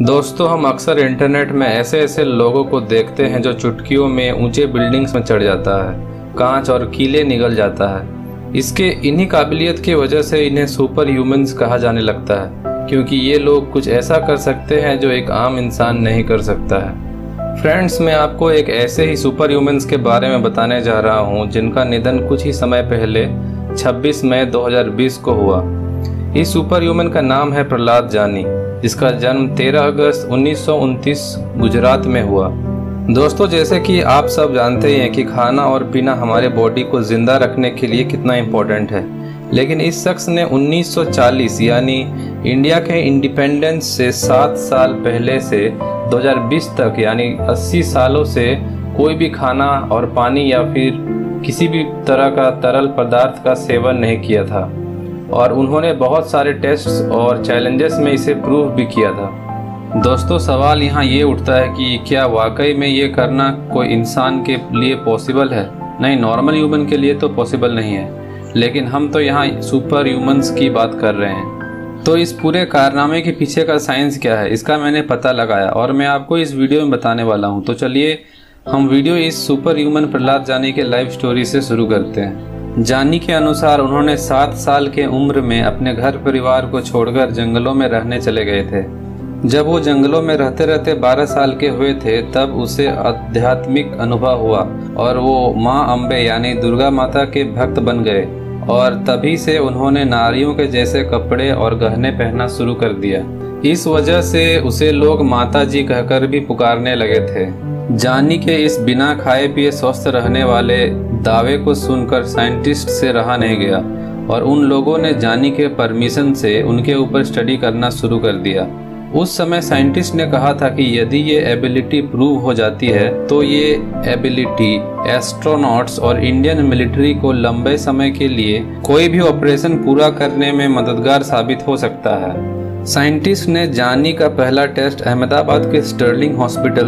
दोस्तों, हम अक्सर इंटरनेट में ऐसे ऐसे लोगों को देखते हैं जो चुटकियों में ऊंचे बिल्डिंग्स में चढ़ जाता है, कांच और कीले निगल जाता है। इसके इन्हीं काबिलियत की वजह से इन्हें सुपर ह्यूमंस कहा जाने लगता है, क्योंकि ये लोग कुछ ऐसा कर सकते हैं जो एक आम इंसान नहीं कर सकता है। फ्रेंड्स, मैं आपको एक ऐसे ही सुपर ह्यूमंस के बारे में बताने जा रहा हूँ जिनका निधन कुछ ही समय पहले 26 मई 2020 को हुआ। इस सुपर ह्यूमन का नाम है प्रहलाद जानी, जिसका जन्म 13 अगस्त 1929 गुजरात में हुआ। दोस्तों, जैसे कि आप सब जानते ही हैं कि खाना और पीना हमारे बॉडी को जिंदा रखने के लिए कितना इम्पोर्टेंट है, लेकिन इस शख्स ने 1940 यानी इंडिया के इंडिपेंडेंस से 7 साल पहले से 2020 तक यानी 80 सालों से कोई भी खाना और पानी या फिर किसी भी तरह का तरल पदार्थ का सेवन नहीं किया था, और उन्होंने बहुत सारे टेस्ट्स और चैलेंजेस में इसे प्रूव भी किया था। दोस्तों, सवाल यहाँ ये उठता है कि क्या वाकई में ये करना कोई इंसान के लिए पॉसिबल है? नहीं, नॉर्मल ह्यूमन के लिए तो पॉसिबल नहीं है, लेकिन हम तो यहाँ सुपर ह्यूमंस की बात कर रहे हैं। तो इस पूरे कारनामे के पीछे का साइंस क्या है, इसका मैंने पता लगाया और मैं आपको इस वीडियो में बताने वाला हूँ। तो चलिए हम वीडियो इस सुपर ह्यूमन प्रहलाद जानी के लाइफ स्टोरी से शुरू करते हैं। जानी के अनुसार उन्होंने 7 साल के उम्र में अपने घर परिवार को छोड़कर जंगलों में रहने चले गए थे। जब वो जंगलों में रहते रहते 12 साल के हुए थे, तब उसे आध्यात्मिक अनुभव हुआ और वो माँ अम्बे यानी दुर्गा माता के भक्त बन गए, और तभी से उन्होंने नारियों के जैसे कपड़े और गहने पहनना शुरू कर दिया। इस वजह से उसे लोग माता जी कहकर भी पुकारने लगे थे। जानी के इस बिना खाए पिए स्वस्थ रहने वाले दावे को सुनकर साइंटिस्ट से रहा नहीं गया, और उन लोगों ने जानी के परमिशन से उनके ऊपर स्टडी करना शुरू कर दिया। उस समय साइंटिस्ट ने कहा था कि यदि ये एबिलिटी प्रूव हो जाती है तो ये एबिलिटी एस्ट्रोनॉट्स और इंडियन मिलिट्री को लंबे समय के लिए कोई भी ऑपरेशन पूरा करने में मददगार साबित हो सकता है। साइंटिस्ट ने जानी का पहला टेस्ट अहमदाबाद के स्टर्लिंग हॉस्पिटल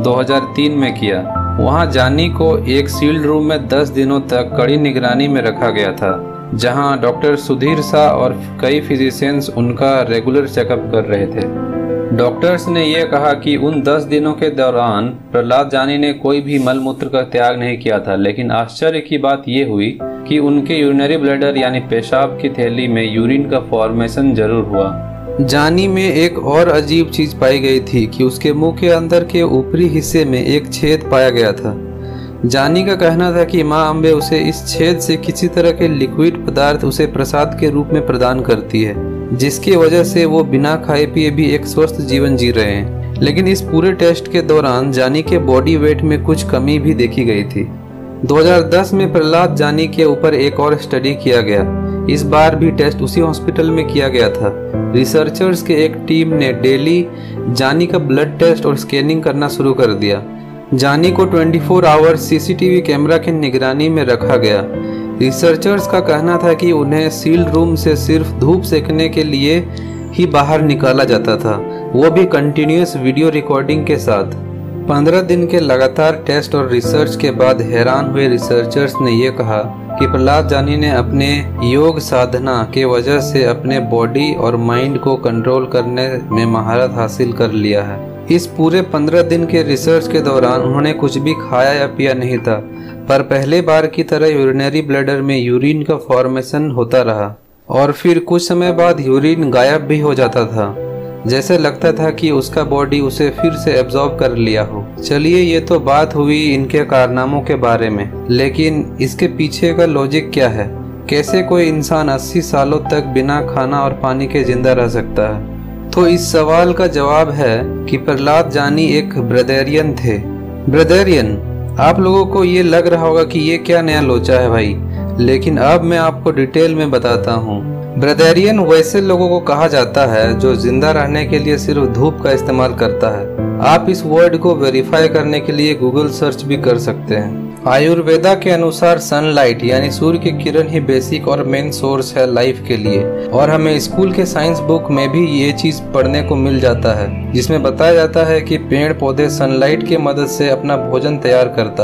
2003 में किया। वहां जानी को एक सील्ड रूम में 10 दिनों तक कड़ी निगरानी में रखा गया था, जहां डॉक्टर सुधीर शाह और कई फिजिशियंस उनका रेगुलर चेकअप कर रहे थे। डॉक्टर्स ने यह कहा कि उन 10 दिनों के दौरान प्रहलाद जानी ने कोई भी मल मूत्र का त्याग नहीं किया था, लेकिन आश्चर्य की बात यह हुई कि उनके यूरिनरी ब्लैडर यानी पेशाब की थैली में यूरिन का फॉर्मेशन जरूर हुआ। जानी में एक और अजीब चीज पाई गई थी कि उसके मुंह के अंदर के ऊपरी हिस्से में एक छेद पाया गया था। जानी का कहना था कि माँ अम्बे उसे इस छेद से किसी तरह के लिक्विड पदार्थ उसे प्रसाद के रूप में प्रदान करती है, जिसकी वजह से वो बिना खाए पिए भी एक स्वस्थ जीवन जी रहे हैं। लेकिन इस पूरे टेस्ट के दौरान जानी के बॉडी वेट में कुछ कमी भी देखी गई थी। 2010 में प्रहलाद जानी के ऊपर एक और स्टडी किया गया। इस बार भी टेस्ट उसी हॉस्पिटल में किया गया था। रिसर्चर्स के एक टीम ने डेली जानी का ब्लड टेस्ट और स्कैनिंग करना शुरू कर दिया। जानी को 24 आवर सीसीटीवी कैमरा की निगरानी में रखा गया। रिसर्चर्स का कहना था कि उन्हें सील्ड रूम से सिर्फ धूप सेकने के लिए ही बाहर निकाला जाता था, वो भी कंटिन्यूअस वीडियो रिकॉर्डिंग के साथ। 15 दिन के लगातार टेस्ट और रिसर्च के बाद हैरान हुए रिसर्चर्स ने यह कहा कि प्रहलाद जानी ने अपने योग साधना के वजह से अपने बॉडी और माइंड को कंट्रोल करने में महारत हासिल कर लिया है। इस पूरे 15 दिन के रिसर्च के दौरान उन्होंने कुछ भी खाया या पिया नहीं था, पर पहले बार की तरह यूरिनरी ब्लैडर में यूरिन का फॉर्मेशन होता रहा, और फिर कुछ समय बाद यूरिन गायब भी हो जाता था। जैसे लगता था कि उसका बॉडी उसे फिर से एब्जॉर्ब कर लिया हो। चलिए, ये तो बात हुई इनके कारनामों के बारे में, लेकिन इसके पीछे का लॉजिक क्या है? कैसे कोई इंसान 80 सालों तक बिना खाना और पानी के जिंदा रह सकता है? तो इस सवाल का जवाब है कि प्रहलाद जानी एक ब्रदरियन थे। ब्रदरियन, आप लोगों को ये लग रहा होगा कि ये क्या नया लोचा है भाई, लेकिन अब मैं आपको डिटेल में बताता हूँ। ब्रदरियन वैसे लोगों को कहा जाता है जो जिंदा रहने के लिए सिर्फ धूप का इस्तेमाल करता है। आप इस वर्ड को वेरीफाई करने के लिए गूगल सर्च भी कर सकते हैं। आयुर्वेदा के अनुसार सनलाइट यानी सूर्य की किरण ही बेसिक और मेन सोर्स है लाइफ के लिए, और हमें स्कूल के साइंस बुक में भी ये चीज पढ़ने को मिल जाता है, जिसमें बताया जाता है कि पेड़ पौधे सनलाइट की मदद से अपना भोजन तैयार करता है।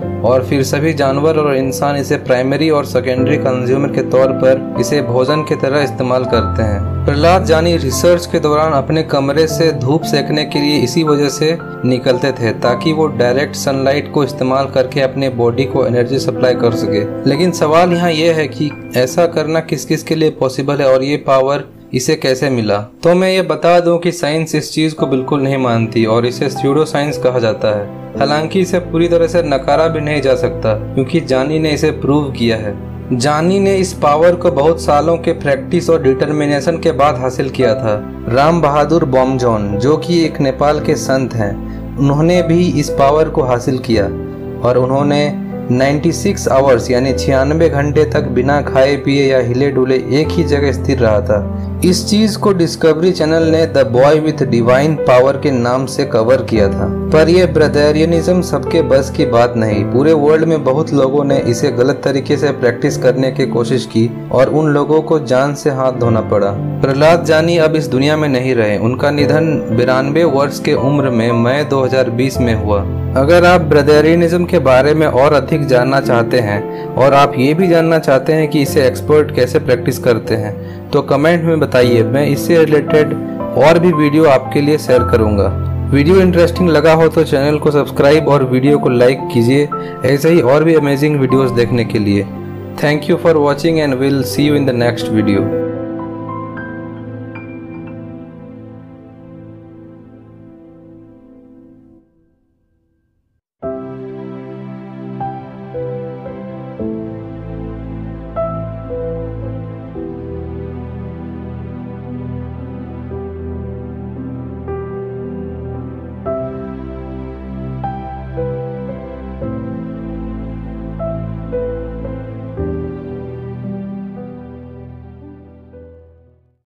और फिर सभी जानवर और इंसान इसे प्राइमरी और सेकेंडरी कंज्यूमर के तौर पर इसे भोजन की तरह इस्तेमाल करते हैं। प्रहलाद जानी रिसर्च के दौरान अपने कमरे से धूप सेकने के लिए इसी वजह से निकलते थे ताकि वो डायरेक्ट सनलाइट को इस्तेमाल करके अपने बॉडी को एनर्जी सप्लाई कर सके। लेकिन सवाल यहाँ ये है कि ऐसा करना किस किस के लिए पॉसिबल है और ये पावर इसे कैसे मिला। तो मैं ये बता दूं कि साइंस इस चीज को बिल्कुल नहीं मानती और इसे स्यूडो साइंस कहा जाता है। हालांकि इसे पूरी तरह से नकारा भी नहीं जा सकता क्योंकि जानी ने इसे प्रूव किया है। जानी ने इस पावर को बहुत सालों के प्रैक्टिस और डिटर्मिनेशन के बाद हासिल किया था। राम बहादुर बोमजॉन जो कि एक नेपाल के संत हैं, उन्होंने भी इस पावर को हासिल किया और उन्होंने 96 आवर्स यानी 96 घंटे तक बिना खाए पिए या हिले डुले एक ही जगह स्थिर रहा था। इस चीज को डिस्कवरी चैनल ने the boy with divine power के नाम से कवर किया था। पर यह ब्रदरियनिज्म सबके बस की बात नहीं। पूरे वर्ल्ड में बहुत लोगों ने इसे गलत तरीके से प्रैक्टिस करने की कोशिश की और उन लोगों को जान से हाथ धोना पड़ा। प्रहलाद जानी अब इस दुनिया में नहीं रहे। उनका निधन 92 वर्ष के उम्र में मई 2020 में हुआ। अगर आप ब्रदरियनिज्म के बारे में और अधिक जानना चाहते हैं और आप ये भी जानना चाहते हैं कि इसे एक्सपर्ट कैसे प्रैक्टिस करते हैं तो कमेंट में बताइए। मैं इससे रिलेटेड और भी वीडियो आपके लिए शेयर करूंगा। वीडियो इंटरेस्टिंग लगा हो तो चैनल को सब्सक्राइब और वीडियो को लाइक कीजिए ऐसे ही और भी अमेजिंग वीडियोस देखने के लिए। Thank you for watching and will see you in the next video.